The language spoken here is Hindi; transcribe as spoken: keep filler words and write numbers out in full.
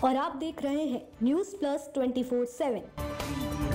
और आप देख रहे हैं news plus twenty four seven.